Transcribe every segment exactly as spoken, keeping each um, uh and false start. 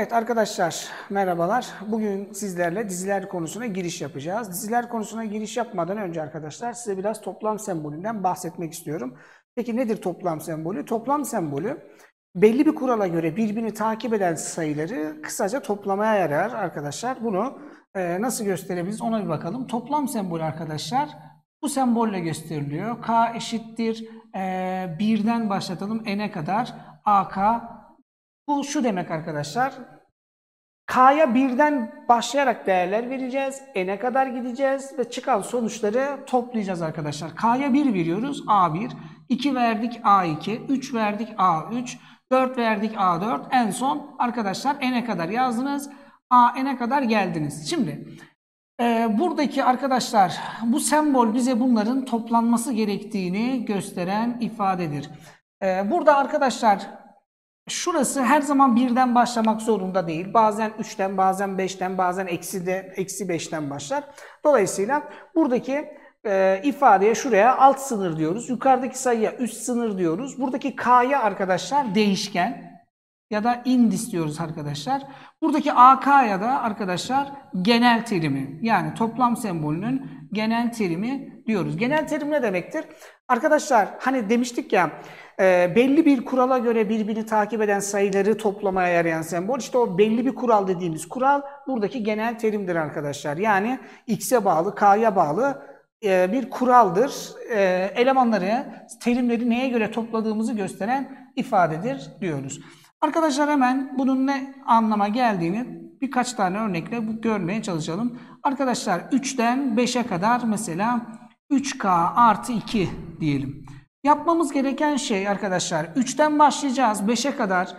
Evet arkadaşlar merhabalar. Bugün sizlerle diziler konusuna giriş yapacağız. Diziler konusuna giriş yapmadan önce arkadaşlar size biraz toplam sembolünden bahsetmek istiyorum. Peki nedir toplam sembolü? Toplam sembolü belli bir kurala göre birbirini takip eden sayıları kısaca toplamaya yarar arkadaşlar. Bunu e, nasıl gösterebiliriz ona bir bakalım. Toplam sembolü arkadaşlar bu sembolle gösteriliyor. K eşittir e, birden başlatalım n'e kadar A K. Bu şu demek arkadaşlar. K'ya birden başlayarak değerler vereceğiz. N'e kadar gideceğiz ve çıkan sonuçları toplayacağız arkadaşlar. K'ya bir veriyoruz. A bir. iki verdik A iki. üç verdik A üç. dört verdik A dört. En son arkadaşlar N'e kadar yazdınız. A N'e kadar geldiniz. Şimdi e, buradaki arkadaşlar bu sembol bize bunların toplanması gerektiğini gösteren ifadedir. E, burada arkadaşlar şurası her zaman birden başlamak zorunda değil. Bazen üçten, bazen beşten, bazen eksi de eksi beşten başlar. Dolayısıyla buradaki e, ifadeye şuraya alt sınır diyoruz. Yukarıdaki sayıya üst sınır diyoruz. Buradaki K'ya arkadaşlar değişken ya da indis diyoruz arkadaşlar. Buradaki A K'ya da arkadaşlar genel terimi, yani toplam sembolünün genel terimi diyoruz. Genel terim ne demektir? Arkadaşlar hani demiştik ya e, belli bir kurala göre birbirini takip eden sayıları toplamaya yarayan sembol. İşte o belli bir kural dediğimiz kural buradaki genel terimdir arkadaşlar. Yani x'e bağlı, k'ya bağlı e, bir kuraldır. E, elemanları, terimleri neye göre topladığımızı gösteren ifadedir diyoruz. Arkadaşlar hemen bunun ne anlama geldiğini birkaç tane örnekle bu görmeye çalışalım. Arkadaşlar üçten beşe kadar mesela üç k artı iki diyelim. Yapmamız gereken şey arkadaşlar üçten başlayacağız beşe kadar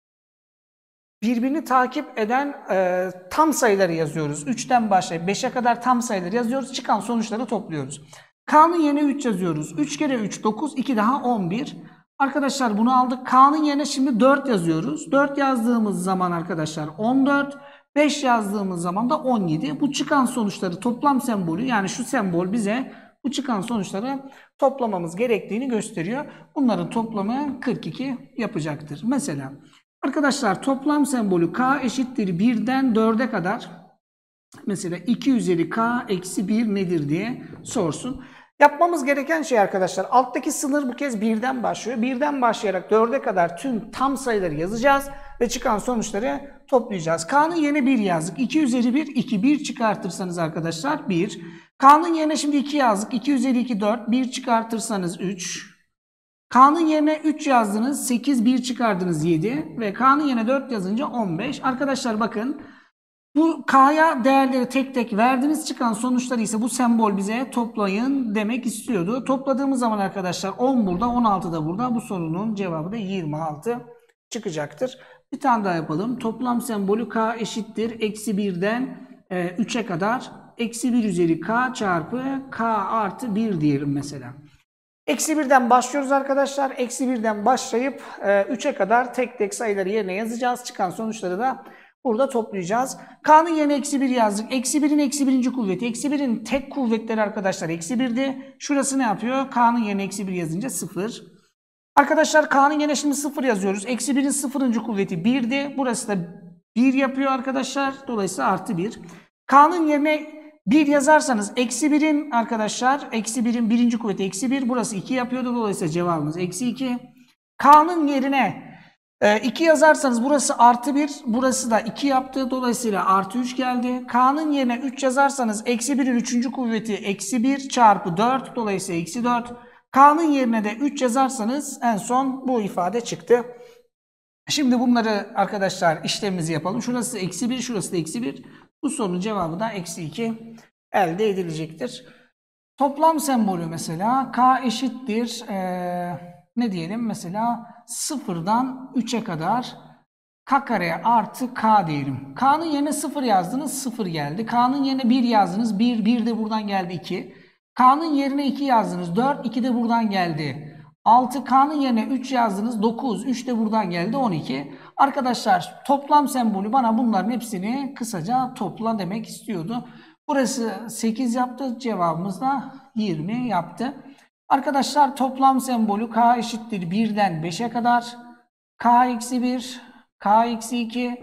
birbirini takip eden e, tam sayıları yazıyoruz. üçten başlayıp beşe kadar tam sayıları yazıyoruz. Çıkan sonuçları topluyoruz. K'nın yerine üç yazıyoruz. üç kere üç dokuz, iki daha on bir. Arkadaşlar bunu aldık. K'nın yerine şimdi dört yazıyoruz. dört yazdığımız zaman arkadaşlar on dört. beş yazdığımız zaman da on yedi. Bu çıkan sonuçları toplam sembolü, yani şu sembol bize bu çıkan sonuçları toplamamız gerektiğini gösteriyor. Bunların toplamı kırk iki yapacaktır. Mesela arkadaşlar toplam sembolü K eşittir birden dörde kadar, mesela iki üzeri K eksi bir nedir diye sorsun. Yapmamız gereken şey arkadaşlar, alttaki sınır bu kez birden başlıyor. birden başlayarak dörde kadar tüm tam sayıları yazacağız ve çıkan sonuçları toplayacağız. K'nın yerine bir yazdık. iki üzeri bir, iki. bir çıkartırsanız arkadaşlar bir. K'nın yerine şimdi iki yazdık. iki üzeri iki, dört. bir çıkartırsanız üç. K'nın yerine üç yazdınız. sekiz, bir çıkardınız yedi. Ve K'nın yerine dört yazınca on beş. Arkadaşlar bakın. Bu K'ya değerleri tek tek verdiniz, çıkan sonuçları ise bu sembol bize toplayın demek istiyordu. Topladığımız zaman arkadaşlar on burada, on altı da burada. Bu sorunun cevabı da yirmi altı çıkacaktır. Bir tane daha yapalım. Toplam sembolü K eşittir eksi birden üçe kadar eksi bir üzeri K çarpı K artı bir diyelim mesela. Eksi birden başlıyoruz arkadaşlar. Eksi birden başlayıp üçe kadar tek tek sayıları yerine yazacağız. Çıkan sonuçları da burada toplayacağız. K'nın yerine eksi bir yazdık. Eksi birin eksi birinci kuvveti. Eksi birin tek kuvvetleri arkadaşlar eksi birdi. Şurası ne yapıyor? K'nın yerine eksi bir yazınca sıfır. Arkadaşlar K'nın yerine şimdi sıfır yazıyoruz. Eksi birin sıfırıncı kuvveti birdi. Burası da bir yapıyor arkadaşlar. Dolayısıyla artı bir. K'nın yerine bir yazarsanız eksi birin arkadaşlar eksi birin birinci kuvveti eksi bir. Burası iki yapıyordu. Dolayısıyla cevabımız eksi iki. K'nın yerine iki yazarsanız burası artı bir, burası da iki yaptı. Dolayısıyla artı üç geldi. K'nın yerine üç yazarsanız eksi birin üçüncü kuvveti eksi bir çarpı dört. Dolayısıyla eksi dört. K'nın yerine de üç yazarsanız en son bu ifade çıktı. Şimdi bunları arkadaşlar işlemimizi yapalım. Şurası eksi bir, şurası da eksi bir. Bu sorunun cevabı da eksi iki elde edilecektir. Toplam sembolü mesela K eşittir ee, ne diyelim mesela sıfırdan üçe kadar K kare artı K diyelim. K'nın yerine sıfır yazdınız, sıfır geldi. K'nın yerine bir yazdınız, bir, bir de buradan geldi iki. K'nın yerine iki yazdınız, dört, iki de buradan geldi. altı, K'nın yerine üç yazdınız, dokuz, üç de buradan geldi, on iki. Arkadaşlar toplam sembolü bana bunların hepsini kısaca topla demek istiyordu. Burası sekiz yaptı, cevabımız da yirmi yaptı. Arkadaşlar toplam sembolü K eşittir birden beşe kadar. K eksi bir, K eksi iki,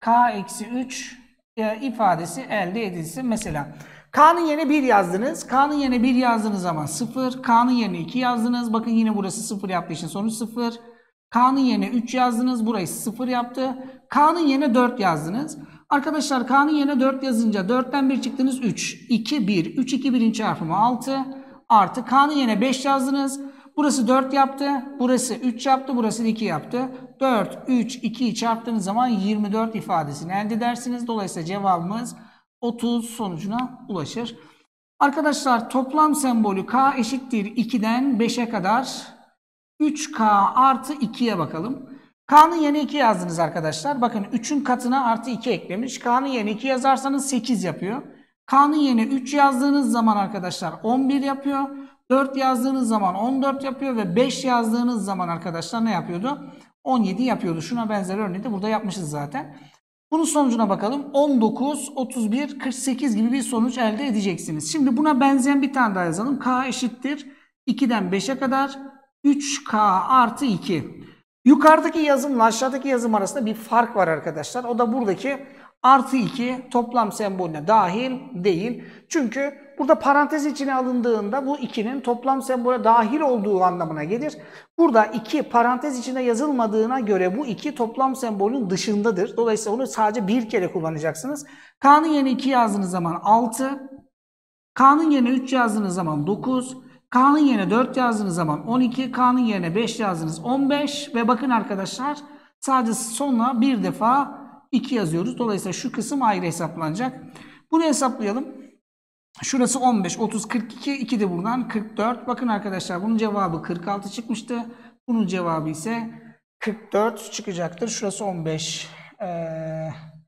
k eksi üç e, ifadesi elde edilsin. Mesela k'nın yerine bir yazdınız. K'nın yerine bir yazdığınız zaman sıfır. K'nın yerine iki yazdınız. Bakın yine burası sıfır yaptığı için sonuç sıfır. K'nın yerine üç yazdınız. Burayı sıfır yaptı. K'nın yerine dört yazdınız. Arkadaşlar K'nın yerine dört yazınca dörtten bir çıktınız üç. iki, bir. üç, iki, birin çarpımı altı. Artı K'nın yerine beş yazdınız. Burası dört yaptı. Burası üç yaptı. Burası iki yaptı. dört, üç, ikiyi çarptığınız zaman yirmi dört ifadesini elde edersiniz. Dolayısıyla cevabımız otuz sonucuna ulaşır. Arkadaşlar toplam sembolü K eşittir iki'den beşe kadar üç K artı iki'ye bakalım. K'nın yerine iki yazdınız arkadaşlar. Bakın üçün katına artı iki eklemiş. K'nın yerine iki yazarsanız sekiz yapıyor. K'nın yerine üç yazdığınız zaman arkadaşlar on bir yapıyor. dört yazdığınız zaman on dört yapıyor ve beş yazdığınız zaman arkadaşlar ne yapıyordu? on yedi yapıyordu. Şuna benzer örneği de burada yapmışız zaten. Bunun sonucuna bakalım. on dokuz, otuz bir, kırk sekiz gibi bir sonuç elde edeceksiniz. Şimdi buna benzeyen bir tane daha yazalım. K eşittir iki'den beşe kadar üç K artı iki. Yukarıdaki yazımla aşağıdaki yazım arasında bir fark var arkadaşlar. O da buradaki artı iki toplam sembolüne dahil değil. Çünkü burada parantez içine alındığında bu iki'nin toplam sembole dahil olduğu anlamına gelir. Burada iki parantez içinde yazılmadığına göre bu iki toplam sembolün dışındadır. Dolayısıyla onu sadece bir kere kullanacaksınız. K'nın yerine iki yazdığınız zaman altı. K'nın yerine üç yazdığınız zaman dokuz. K'nın yerine dört yazdığınız zaman on iki. K'nın yerine beş yazdığınız on beş. Ve bakın arkadaşlar sadece sonuna bir defa iki yazıyoruz. Dolayısıyla şu kısım ayrı hesaplanacak. Bunu hesaplayalım. Şurası on beş, otuz, kırk iki. iki de buradan kırk dört. Bakın arkadaşlar bunun cevabı kırk altı çıkmıştı. Bunun cevabı ise kırk dört çıkacaktır. Şurası on beş, ee,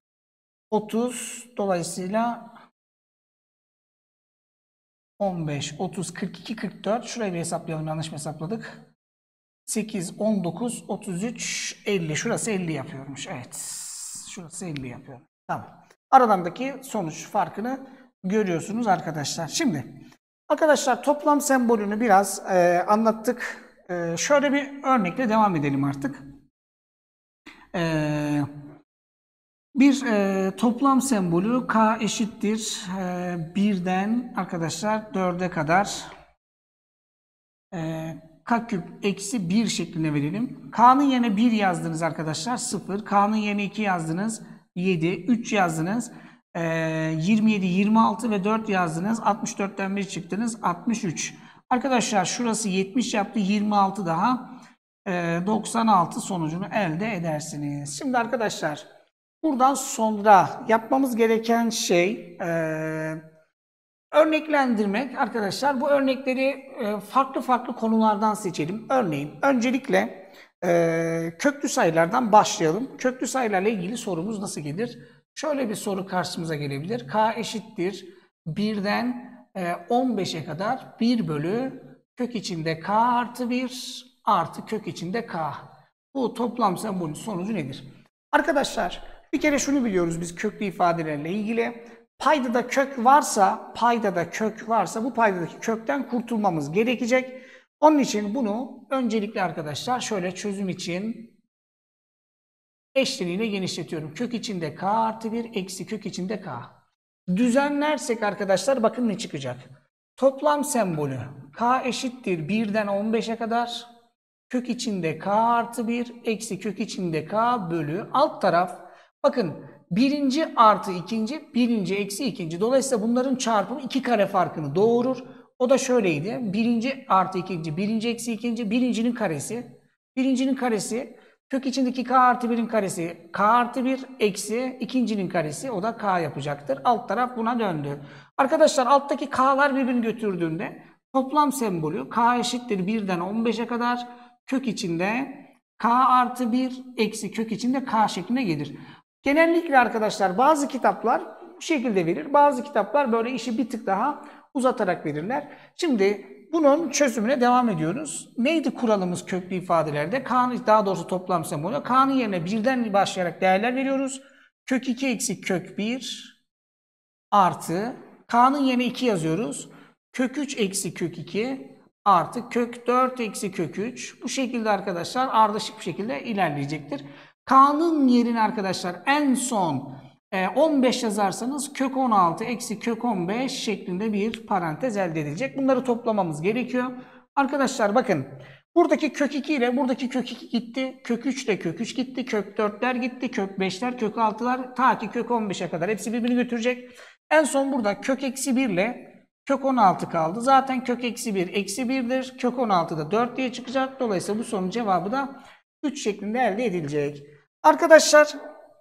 otuz. Dolayısıyla on beş, otuz, kırk iki, kırk dört. Şurayı bir hesaplayalım. Yanlış mı hesapladık? sekiz, on dokuz, otuz üç, elli. Şurası elli yapıyormuş. Evet. Şurası elli yapıyor. Tamam. Aralarındaki sonuç farkını görüyorsunuz arkadaşlar. Şimdi arkadaşlar toplam sembolünü biraz e, anlattık. E, şöyle bir örnekle devam edelim artık. E, bir e, toplam sembolü K eşittir e, bir'den arkadaşlar dörde kadar e, K küp eksi bir şeklinde verelim. K'nın yerine bir yazdınız arkadaşlar sıfır. K'nın yerine iki yazdınız yedi. üç yazdınız e, yirmi yedi, yirmi altı ve dört yazdınız. altmış dört'ten bir çıktınız altmış üç. Arkadaşlar şurası yetmiş yaptı. yirmi altı daha e, doksan altı sonucunu elde edersiniz. Şimdi arkadaşlar buradan sonra yapmamız gereken şey e, örneklendirmek. Arkadaşlar bu örnekleri e, farklı farklı konulardan seçelim. Örneğin öncelikle e, köklü sayılardan başlayalım. Köklü sayılarla ilgili sorumuz nasıl gelir? Şöyle bir soru karşımıza gelebilir. K eşittir bir'den e, on beşe kadar bir bölü kök içinde K artı bir artı kök içinde K. Bu toplam sembolün sonucu nedir? Arkadaşlar bir kere şunu biliyoruz biz köklü ifadelerle ilgili. Paydada kök varsa, paydada kök varsa bu paydadaki kökten kurtulmamız gerekecek. Onun için bunu öncelikle arkadaşlar şöyle çözüm için eşleniğiyle genişletiyorum. Kök içinde K artı bir eksi kök içinde K. Düzenlersek arkadaşlar bakın ne çıkacak. Toplam sembolü K eşittir bir'den on beşe kadar kök içinde K artı bir eksi kök içinde K bölü alt taraf bakın birinci artı ikinci, birinci eksi ikinci. Dolayısıyla bunların çarpımı iki kare farkını doğurur. O da şöyleydi. Birinci artı ikinci, birinci eksi ikinci, birincinin karesi. Birincinin karesi, kök içindeki K artı bir'in karesi, K artı bir eksi ikincinin karesi. O da K yapacaktır. Alt taraf buna döndü. Arkadaşlar alttaki K'lar birbirini götürdüğünde toplam sembolü K eşittir bir'den on beşe kadar kök içinde K artı bir eksi kök içinde K şeklinde gelir. Genellikle arkadaşlar bazı kitaplar bu şekilde verir. Bazı kitaplar böyle işi bir tık daha uzatarak verirler. Şimdi bunun çözümüne devam ediyoruz. Neydi kuralımız köklü ifadelerde? K'nın daha doğrusu toplam sembolü. K'nın yerine bir'den başlayarak değerler veriyoruz. Kök iki eksi kök bir artı K'nın yerine iki yazıyoruz. Kök üç eksi kök iki artı kök dört eksi kök üç. Bu şekilde arkadaşlar ardışık bir şekilde ilerleyecektir. K'nın yerine arkadaşlar en son on beş yazarsanız kök on altı eksi kök on beş şeklinde bir parantez elde edilecek. Bunları toplamamız gerekiyor. Arkadaşlar bakın buradaki kök iki ile buradaki kök iki gitti. Kök üç ile kök üç gitti. Kök dörtler gitti. Kök beşler, kök altılar ta ki kök on beşe kadar hepsi birbirini götürecek. En son burada kök eksi bir ile kök on altı kaldı. Zaten kök eksi bir eksi birdir. Kök on altı da dört diye çıkacak. Dolayısıyla bu sorunun cevabı da üç şeklinde elde edilecek. Arkadaşlar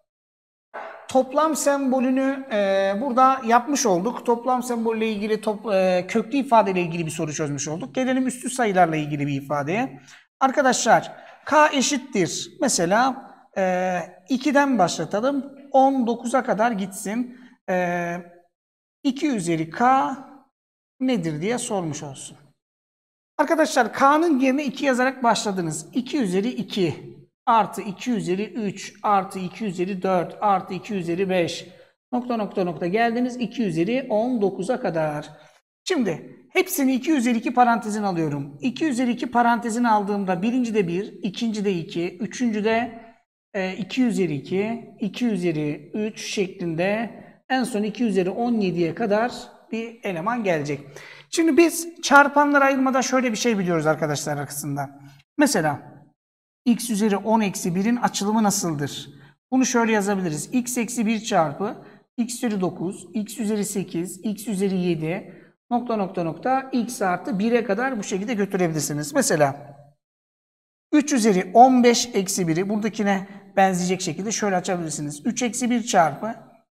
toplam sembolünü e, burada yapmış olduk. Toplam sembolle ilgili top, e, köklü ifade ile ilgili bir soru çözmüş olduk. Gelelim üstü sayılarla ilgili bir ifadeye. Arkadaşlar k eşittir. Mesela e, iki'den başlatalım. on dokuza kadar gitsin. E, iki üzeri k nedir diye sormuş olsun. Arkadaşlar k'nın yerine iki yazarak başladınız. iki üzeri iki. Artı iki üzeri üç, artı iki üzeri dört, artı iki üzeri beş, nokta nokta nokta geldiniz iki üzeri on dokuza kadar. Şimdi hepsini iki üzeri iki parantezine alıyorum. iki üzeri iki parantezine aldığımda birinci de bir, ikinci de iki, üçüncü de iki üzeri iki, iki üzeri üç şeklinde en son iki üzeri on yedi'ye kadar bir eleman gelecek. Şimdi biz çarpanlara ayırmada şöyle bir şey biliyoruz arkadaşlar arkasında. Mesela x üzeri on eksi bir'in açılımı nasıldır? Bunu şöyle yazabiliriz. X eksi bir çarpı x üzeri dokuz, x üzeri sekiz, x üzeri yedi, nokta nokta nokta x artı bir'e kadar bu şekilde götürebilirsiniz. Mesela üç üzeri on beş eksi bir'i buradakine benzeyecek şekilde şöyle açabilirsiniz. üç eksi bir çarpı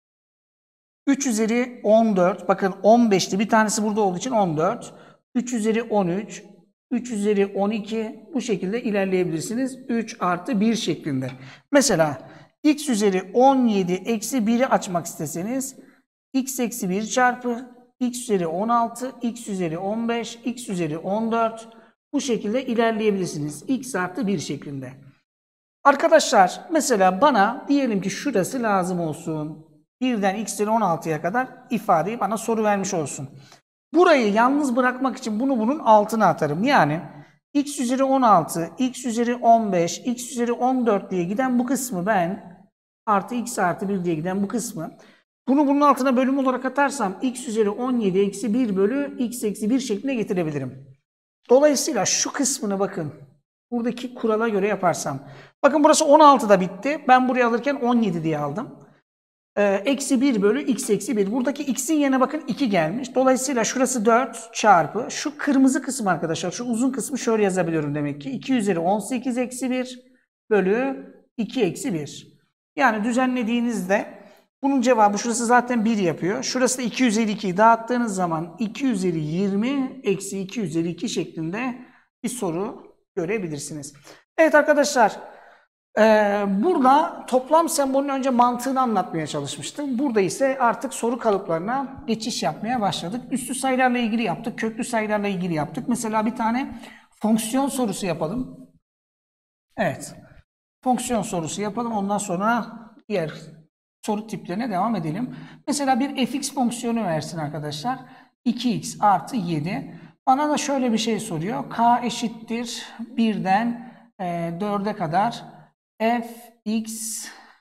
üç üzeri on dört, bakın on beş'ti bir tanesi burada olduğu için on dört, üç üzeri on üç, üç üzeri on iki bu şekilde ilerleyebilirsiniz. üç artı bir şeklinde. Mesela x üzeri on yedi eksi bir'i açmak isteseniz x eksi bir çarpı x üzeri on altı, x üzeri on beş, x üzeri on dört bu şekilde ilerleyebilirsiniz. X artı bir şeklinde. Arkadaşlar mesela bana diyelim ki şurası lazım olsun. birden x üzeri on altı'ya kadar ifadeyi bana soru vermiş olsun. Burayı yalnız bırakmak için bunu bunun altına atarım. Yani x üzeri on altı, x üzeri on beş, x üzeri on dört diye giden bu kısmı ben artı x artı bir diye giden bu kısmı bunu bunun altına bölüm olarak atarsam x üzeri on yedi eksi bir bölü x eksi bir şeklinde getirebilirim. Dolayısıyla şu kısmını bakın buradaki kurala göre yaparsam. Bakın burası on altı'da bitti. Ben buraya alırken on yedi diye aldım. Eksi bir bölü x eksi bir. Buradaki x'in yerine bakın iki gelmiş. Dolayısıyla şurası dört çarpı şu kırmızı kısım arkadaşlar. Şu uzun kısmı şöyle yazabiliyorum demek ki. iki üzeri on sekiz eksi bir bölü iki eksi bir. Yani düzenlediğinizde bunun cevabı şurası zaten bir yapıyor. Şurası da iki üzeri iki'yi dağıttığınız zaman iki üzeri yirmi eksi iki üzeri iki şeklinde bir soru görebilirsiniz. Evet arkadaşlar. Ee, burada toplam sembolün önce mantığını anlatmaya çalışmıştım. Burada ise artık soru kalıplarına geçiş yapmaya başladık. Üstü sayılarla ilgili yaptık, köklü sayılarla ilgili yaptık. Mesela bir tane fonksiyon sorusu yapalım. Evet, fonksiyon sorusu yapalım. Ondan sonra diğer soru tiplerine devam edelim. Mesela bir fx fonksiyonu versin arkadaşlar. iki x artı yedi. Bana da şöyle bir şey soruyor. K eşittir bir'den dört'e kadar fx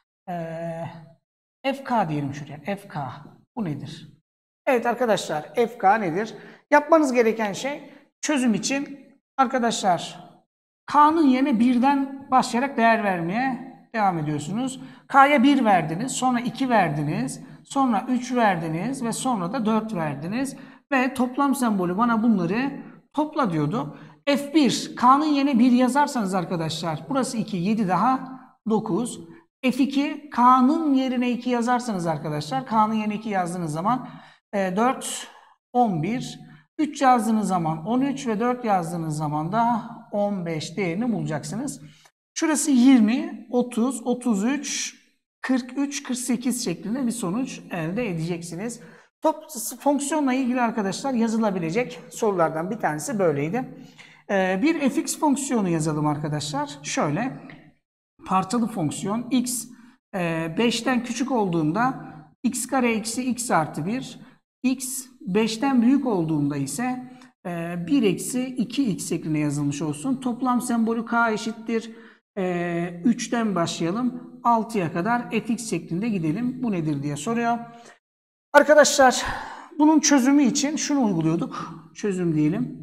e, fk diyelim şuraya. Fk. Bu nedir? Evet arkadaşlar fk nedir? Yapmanız gereken şey çözüm için arkadaşlar k'nın yerine bir'den başlayarak değer vermeye devam ediyorsunuz. K'ya bir verdiniz, sonra iki verdiniz, sonra üç verdiniz ve sonra da dört verdiniz. Ve toplam sembolü bana bunları topla diyordu. F bir, K'nın yerine bir yazarsanız arkadaşlar, burası iki, yedi daha dokuz. F iki, K'nın yerine iki yazarsanız arkadaşlar, K'nın yerine iki yazdığınız zaman dört, on bir. üç yazdığınız zaman on üç ve dört yazdığınız zaman da on beş değerini bulacaksınız. Şurası yirmi, otuz, otuz üç, kırk üç, kırk sekiz şeklinde bir sonuç elde edeceksiniz. Top, fonksiyonla ilgili arkadaşlar yazılabilecek sorulardan bir tanesi böyleydi. Ee, bir fx fonksiyonu yazalım arkadaşlar. Şöyle parçalı fonksiyon x e, beşten küçük olduğunda x kare eksi x artı bir, x beşten büyük olduğunda ise e, bir eksi iki x şeklinde yazılmış olsun. Toplam sembolü k eşittir Ee, üçten başlayalım. altıya kadar fx şeklinde gidelim. Bu nedir diye soruyor. Arkadaşlar bunun çözümü için şunu uyguluyorduk. Çözüm diyelim.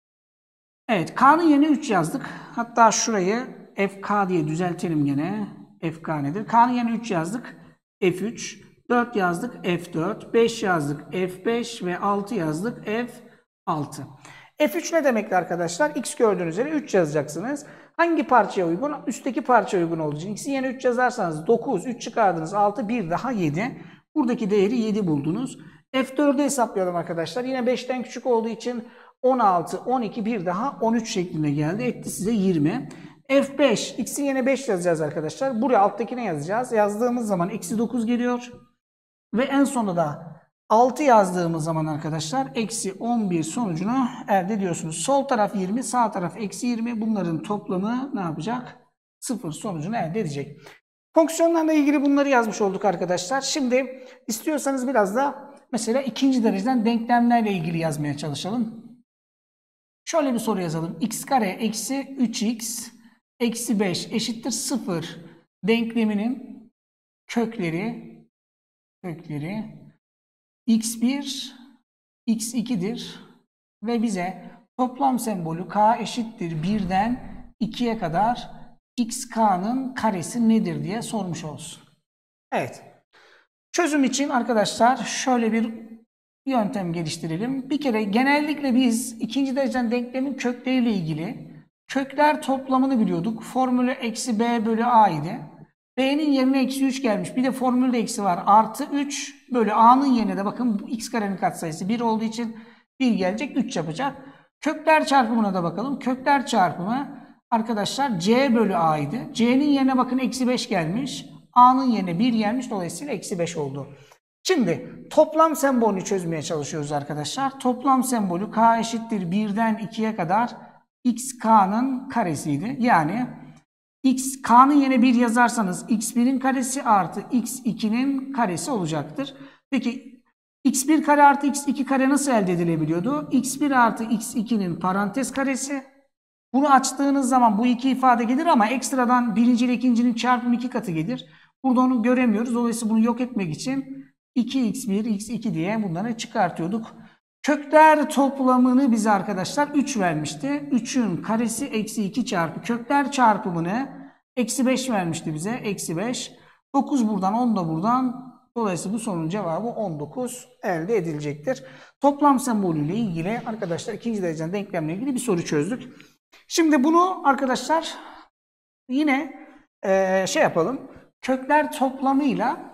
Evet, k'nın yerine üç yazdık. Hatta şurayı fk diye düzeltelim gene. Fk nedir? K'nın yerine üç yazdık. f üç. dört yazdık. f dört. beş yazdık. f beş ve altı yazdık. f altı. f üç ne demekti arkadaşlar? X gördüğünüz üzere üç yazacaksınız. Hangi parçaya uygun? Üstteki parçaya uygun olduğu için. X'in yerine üç yazarsanız dokuz, üç çıkardınız altı, bir daha yedi. Buradaki değeri yedi buldunuz. f dördü hesaplayalım arkadaşlar. Yine beşten küçük olduğu için on altı, on iki, bir daha on üç şeklinde geldi. Etti size yirmi. f beş, x'in yerine beş yazacağız arkadaşlar. Buraya alttakine yazacağız. Yazdığımız zaman eksi dokuz geliyor. Ve en sonunda da altı yazdığımız zaman arkadaşlar eksi on bir sonucunu elde ediyorsunuz. Sol taraf yirmi, sağ taraf eksi yirmi. Bunların toplamı ne yapacak? sıfır sonucunu elde edecek. Fonksiyonlarla ilgili bunları yazmış olduk arkadaşlar. Şimdi istiyorsanız biraz da mesela ikinci dereceden denklemlerle ilgili yazmaya çalışalım. Şöyle bir soru yazalım. X kare eksi üç x eksi beş eşittir sıfır denkleminin kökleri kökleri x bir x iki'dir ve bize toplam sembolü k eşittir birden ikiye kadar xk'nın karesi nedir diye sormuş olsun. Evet. Çözüm için arkadaşlar şöyle bir yöntem geliştirelim. Bir kere genellikle biz ikinci dereceden denklemin kökleriyle ilgili kökler toplamını biliyorduk. Formülü eksi b bölü a idi. B'nin yerine eksi üç gelmiş. Bir de formülde eksi var. Artı üç bölü a'nın yerine de bakın x karenin katsayısı bir olduğu için bir gelecek. üç yapacak. Kökler çarpımına da bakalım. Kökler çarpımı arkadaşlar c bölü a idi. C'nin yerine bakın eksi beş gelmiş. A'nın yerine bir gelmiş. Dolayısıyla eksi beş oldu. Şimdi toplam sembolünü çözmeye çalışıyoruz arkadaşlar. Toplam sembolü k eşittir birden ikiye kadar xk'nın karesiydi. Yani x k'nın yerine bir yazarsanız x bir'in karesi artı x iki'nin karesi olacaktır. Peki x bir kare artı x iki kare nasıl elde edilebiliyordu? x bir artı x iki'nin parantez karesi. Bunu açtığınız zaman bu iki ifade gelir ama ekstradan birinci ile ikincinin çarpımı iki katı gelir. Burada onu göremiyoruz. Dolayısıyla bunu yok etmek için iki x bir, x iki diye bunları çıkartıyorduk. Kökler toplamını bize arkadaşlar üç vermişti. üçün karesi eksi iki çarpı kökler çarpımını eksi beş vermişti bize. Eksi beş. dokuz buradan, on da buradan. Dolayısıyla bu sorunun cevabı on dokuz elde edilecektir. Toplam sembolüyle ilgili arkadaşlar ikinci dereceden denklemle ilgili bir soru çözdük. Şimdi bunu arkadaşlar yine e, şey yapalım. Kökler toplamıyla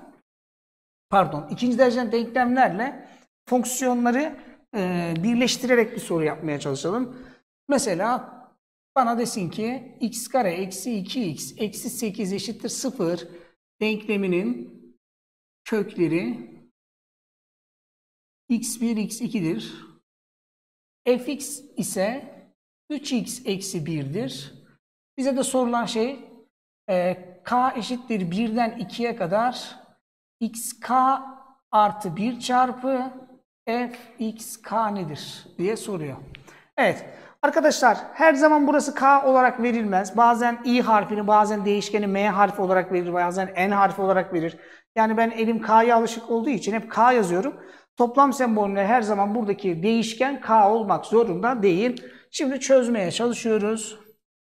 pardon ikinci dereceden denklemlerle fonksiyonları e, birleştirerek bir soru yapmaya çalışalım. Mesela bana desin ki x kare eksi iki x eksi sekiz eşittir sıfır denkleminin kökleri x bir x iki'dir. Fx ise üç x eksi bir'dir. Bize de sorulan şey e, k eşittir birden ikiye kadar xk artı bir çarpı fxk nedir diye soruyor. Evet arkadaşlar her zaman burası k olarak verilmez. Bazen i harfini bazen değişkeni m harfi olarak verir. Bazen n harfi olarak verir. Yani ben elim k'ya alışık olduğu için hep k yazıyorum. Toplam sembolüne her zaman buradaki değişken k olmak zorunda değil. Şimdi çözmeye çalışıyoruz.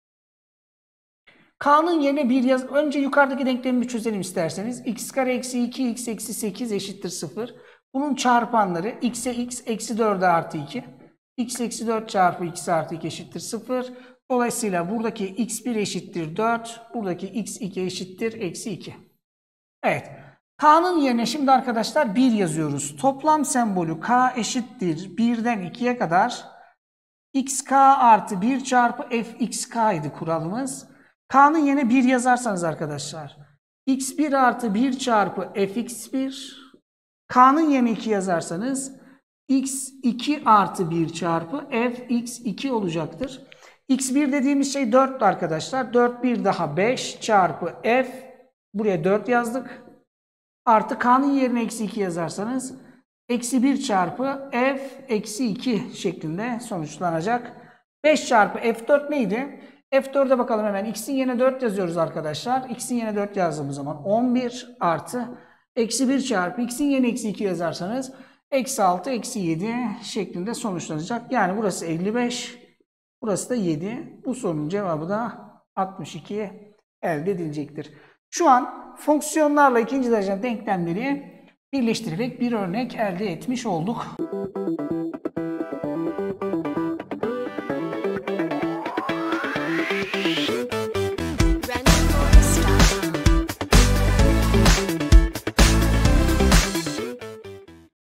K'nın yerine bir yaz. Önce yukarıdaki denklemi bir çözelim isterseniz. X kare eksi iki x eksi sekiz eşittir sıfır. Bunun çarpanları x'e x eksi dört'e artı iki. X eksi dört çarpı x artı iki eşittir sıfır. Dolayısıyla buradaki x bir eşittir dört. Buradaki x iki eşittir eksi iki. Evet. K'nın yerine şimdi arkadaşlar bir yazıyoruz. Toplam sembolü k eşittir birden ikiye kadar xk artı bir çarpı fxk idi kuralımız. K'nın yerine bir yazarsanız arkadaşlar x bir artı bir çarpı fx bir. K'nın yerine iki yazarsanız x iki artı bir çarpı fx iki olacaktır. x bir dediğimiz şey dört'tü arkadaşlar. dört bir daha beş çarpı f. Buraya dört yazdık. Artı k'nın yerine eksi iki yazarsanız eksi bir çarpı f eksi iki şeklinde sonuçlanacak. beş çarpı f dört neydi? F dört'e bakalım hemen. X'in yerine dört yazıyoruz arkadaşlar. X'in yerine dört yazdığımız zaman on bir artı eksi bir çarpı X'in yerine eksi iki yazarsanız eksi altı eksi yedi şeklinde sonuçlanacak. Yani burası elli beş, burası da yedi. Bu sorunun cevabı da altmış iki elde edilecektir. Şu an fonksiyonlarla ikinci derece denklemleri birleştirerek bir örnek elde etmiş olduk.